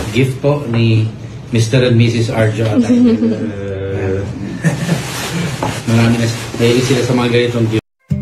Gift po ni Mr. and Mrs. Arjo atayde. Marami na mahilig sila sa mga ganitong gift.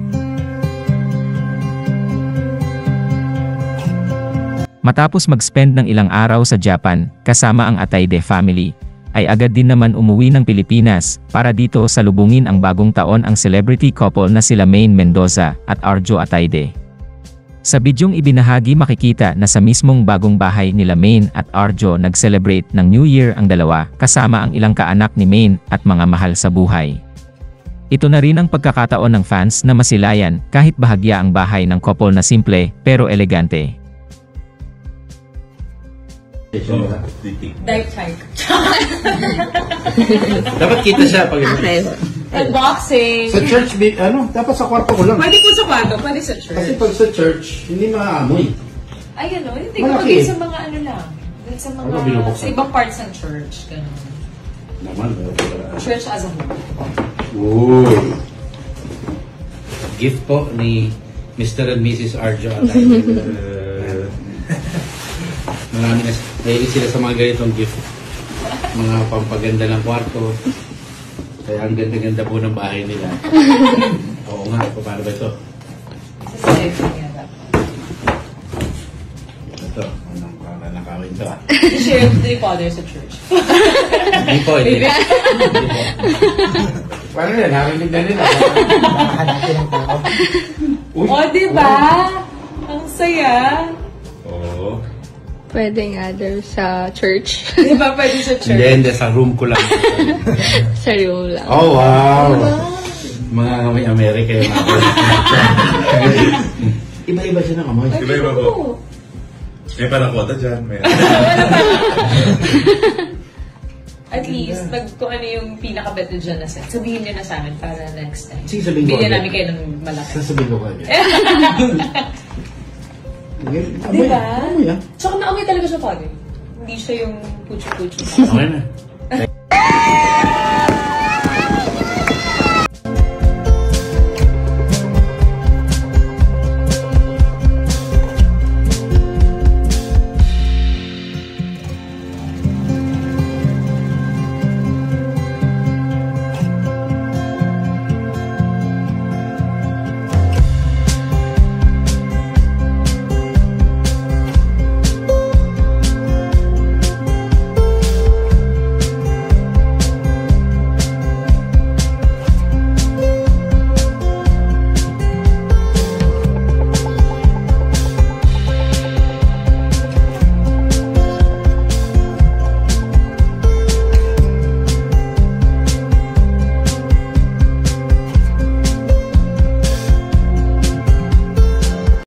Matapos mag-spend ng ilang araw sa Japan, kasama ang Atayde family, ay agad din naman umuwi ng Pilipinas, para dito salubungin ang bagong taon ang celebrity couple na sila Maine Mendoza at Arjo Atayde. Sa bidyong ibinahagi makikita na sa mismong bagong bahay nila Maine at Arjo nag-celebrate ng New Year ang dalawa, kasama ang ilang kaanak ni Maine at mga mahal sa buhay. Ito na rin ang pagkakataon ng fans na masilayan kahit bahagya ang bahay ng couple na simple pero elegante. Dive tank. Dapat kita siya pag Unboxing. sa church, dapat sa kwarto ko lang. Pwede po sa kwarto, pwede sa church. Kasi pag sa church, hindi maamoy. Ay, ano? Hindi ko Malaki. sa mga ano lang. Sa mga, Ano, binubuksan? sa ibang parts ng church. Ganun. Naman, Church as a whole. Uy. Gift po ni Mr. and Mrs. Arjo atayde. Marami na mahilig sila sa mga ganitong gift. Mga pampaganda ng kwarto. Kaya ang ganda-ganda po ng bahay nila. Oo nga, paano ba ito? Sa dive tank yan dapat. Ito, nakawin ito ah. I-share to the father sa church. Hindi po, hindi. Paano yan? Narinig na nila. Hanapin ng tao. O, diba? Ang saya. Oo. Pwede nga daw sa church. Diba pwede sa church? Hindi, sa room ko lang. Sa room lang. Oh, wow! Mga amoy Amerika yung mga. Iba-iba siya ng amoy. Iba-iba po. May panakota dyan. May... At least, pag kung ano yung pinaka-better dyan na set, sabihin nyo na sa amin para next time. Sige, sabihin ko Bigyan agad. namin kayo ng malaki. Sasabihin ko agad. Diba? Amoy ah. Tsaka naamoy talaga siya, father. Hindi siya yung pucho-pucho. Okay na.